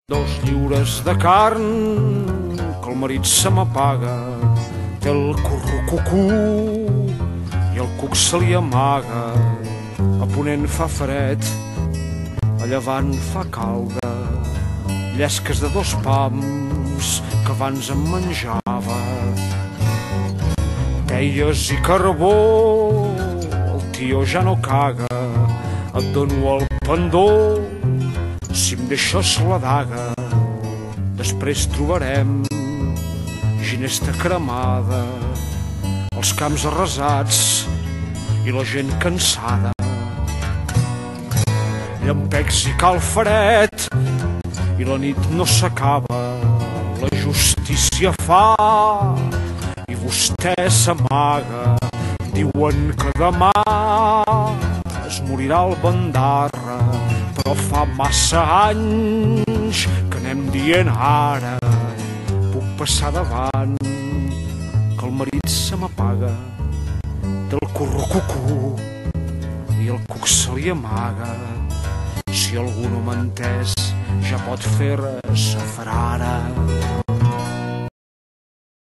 2 lliures de carn, que el marit se m'apaga, té el currucucú i el cuc se li amaga. A ponent fa fred, a llevant fa calda, llesques de 2 pams que abans em menjava. Teies i carbó, el tio ja no caga, et dono el pendó si em deixes la daga. Després trobarem ginesta cremada, els camps arrasats i la gent cansada. Llampecs i calfaret i la nit no s'acaba. La justícia fa i vostè s'amaga. Diuen que demà es morirà el bandarra, però fa massa anys que anem dient ara. Puc passar davant, que el marit se m'apaga, del currucucú i el cuc se li amaga. Si algú no m'ha entès, ja pot fer-se frare.